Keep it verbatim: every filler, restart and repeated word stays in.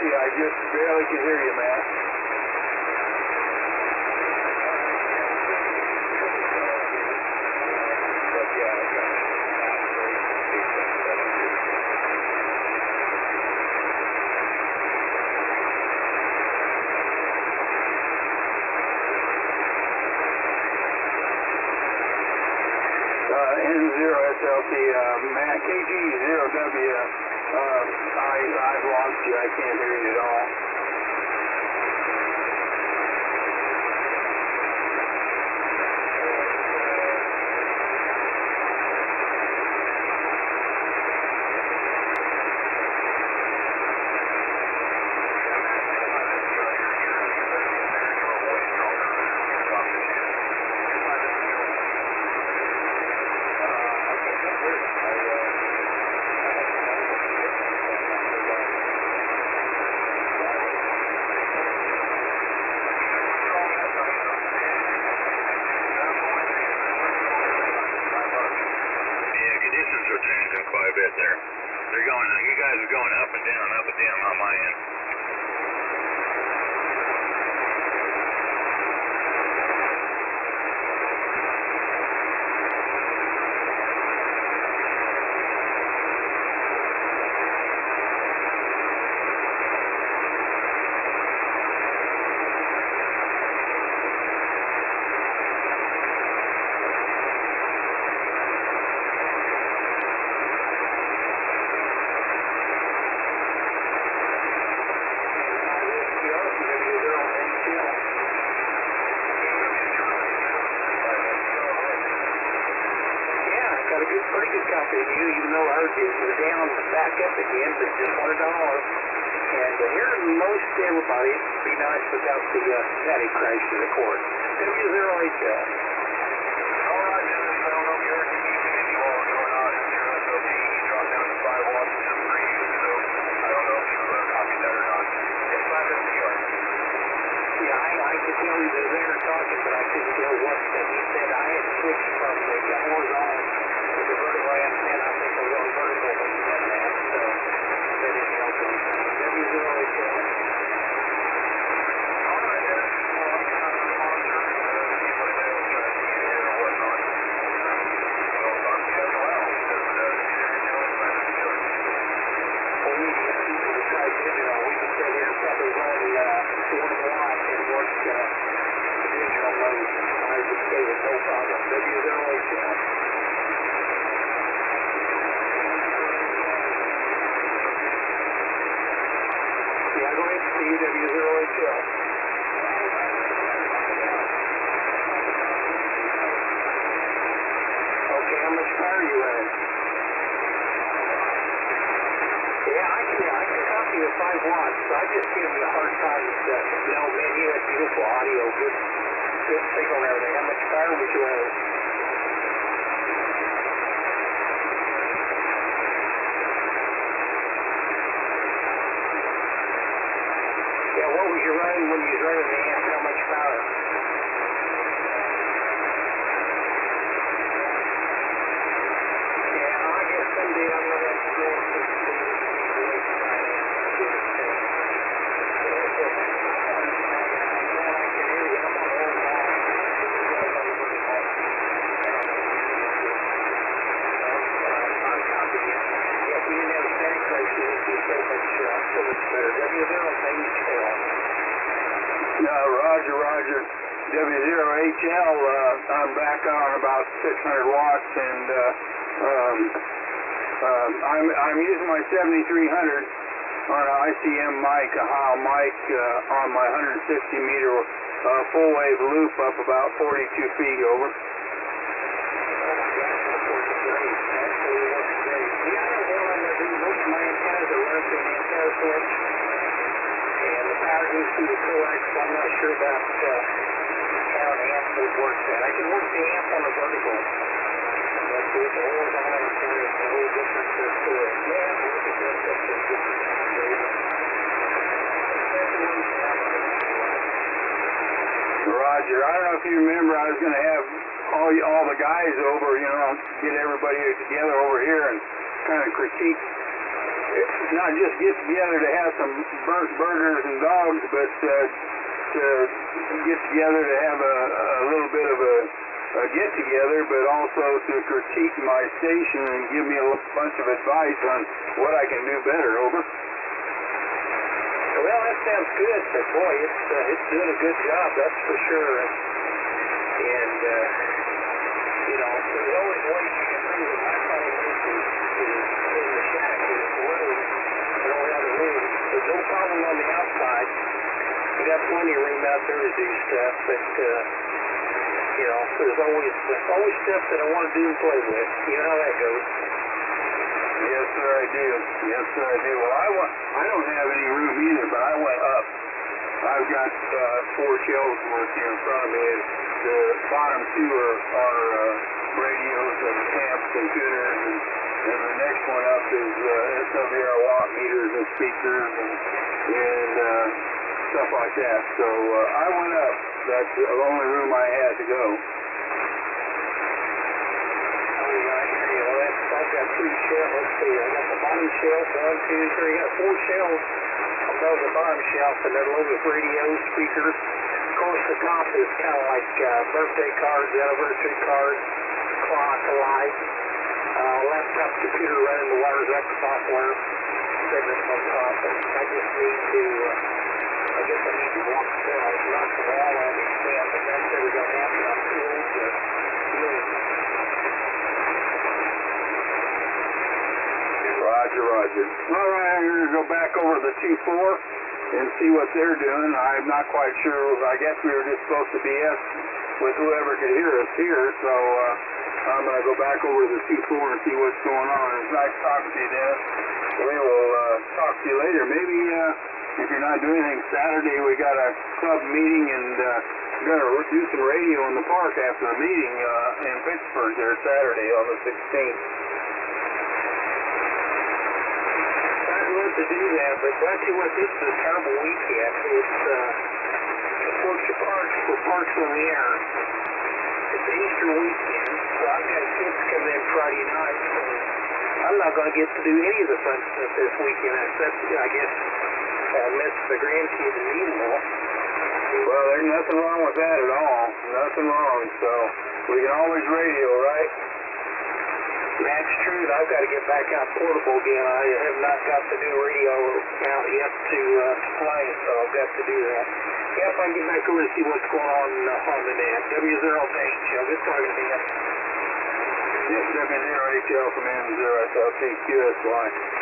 Yeah, I just barely can hear you, Matt. N zero S L T, uh, Matt, K G zero W, uh, I, I've lost you, I can't hear you at all. Quite a bit there. They're going, you guys are going up and down, up and down on my end. Pretty good copy of you, even though ours is down back up again, but just one dollar. And uh, here's most everybody. It'd be nice without the uh, patty crash to the court. W zero H L. All right, Dennis, I don't know if you're communicating you all or not. N zero S L T dropped down to five watts just for you, so I don't know if you uh, copied that or not. It's five S P R. Yeah, I, I could tell you that they were talking, but I couldn't tell what that he said. I had switched from the horizontal to the vertical, and I think I was on vertical when you done that, so that didn't help anything. W zero H L. All right, Dennis. Well, I'm trying to monitor uh, see what else uh, you can hear or whatnot. We'll talk to you as well. Because uh, either N zero is five S P R. Well, we need people to try digital. We can sit here and probably run uh, one watt and work uh, digital mode. I would say with no problem. W zero H L. Yeah, go ahead, Steve. W zero H L. Okay, how much power are you running? Yeah, I can, I can copy the five watts. I just give you a hard time with that. You know, man, you have beautiful audio, good, good signal and everything. How much power was you running? Yeah, what was you running when you was running the amp? How much power? Yeah, I guess someday I'm going to have to go and fix the Uh, Roger, Roger. W zero H L, uh, I'm back on about six hundred watts, and uh, um, uh, I'm, I'm using my seventy-three hundred on an I C M mic, a Heil mic, uh, on my one hundred sixty meter uh, full wave loop up about forty-two feet over. And the power goes through the coax, so I'm not sure about uh, how an amp would work that. I can work the amp on the vertical, but with the horizontal antenna, it's a whole different uh, story. Yeah, I'm looking at that. Roger. I don't know if you remember, I was going to have all all the guys over, you know, get everybody together over here and kind of critique not just get together to have some burnt burgers and dogs, but uh, to get together to have a, a little bit of a, a get-together, but also to critique my station and give me a bunch of advice on what I can do better. Over. Well, that sounds good, but boy, it's uh, it's doing a good job, that's for sure. And, uh, you know, there's always ways you can improve it. My problem is to, to in the shack is the room. I don't have the room. There's no problem on the outside. We got plenty of room out there to do stuff, but, uh, you know, there's always, there's always stuff that I want to do and play with. You know how that goes. Yes, sir, I do. Yes, sir, I do. Well, I, want, I don't have any room either, but I went up. I've got uh, four shelves worth here in front of me. The bottom two are, are uh, radios and amps and tuners, and, and the next one up is uh, S W R watt meters and speakers and, and uh, stuff like that. So uh, I went up. That's the only room I had to go. I've got three shelves. Let's see. I got the bottom shelf, one, two, three. I got four shelves above the bottom shelf, and they're loaded with radios, speakers. Of course, the top is kind of like uh, birthday cards, anniversary cards, clock, a light, uh, laptop, computer running the wires up, software, segments on top. And I just need to, uh, I guess I need to walk the knock the wall out and stand, but that's never going to happen. I'm too old to do it. Roger, Roger. All right, I'm going to go back over to the two four and see what they're doing. I'm not quite sure. I guess we were just supposed to B S with whoever could hear us here, so uh, I'm going to go back over to the two four and see what's going on. It's nice talking to you, Dennis. We will uh, talk to you later. Maybe uh, if you're not doing anything Saturday, we got a club meeting and uh, we're going to do some radio in the park after the meeting uh, in Pittsburgh there Saturday on the sixteenth. To do that, but I tell you what, this is a terrible weekend. It's uh, Porch of Parks for Parks on the Air. It's Easter weekend, so I've got kids coming in Friday night, so I'm not going to get to do any of the fun stuff this weekend, except, I guess, uh, miss the grandkids and eat them all. Well, there's nothing wrong with that at all. Nothing wrong, so we can always radio, right? That's true. I've got to get back out portable again. I have not got the new radio out yet to uh, play, so I've got to do that. Yeah, if I can get back over to see what's going on uh, on the net. W zero H L. Good talking to you. Yes, W zero H L from M zero S L T Q S Y.